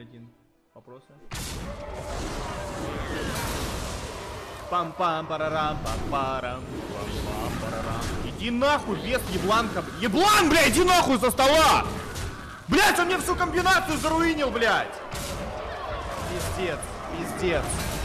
один. Вопросы? Пам-пам-парарам, пам-парам, пам-пам-парарам. Иди нахуй, без ебланка. Еблан, блядь, иди нахуй со стола! Блядь, он мне всю комбинацию заруинил, блядь! Пиздец, пиздец.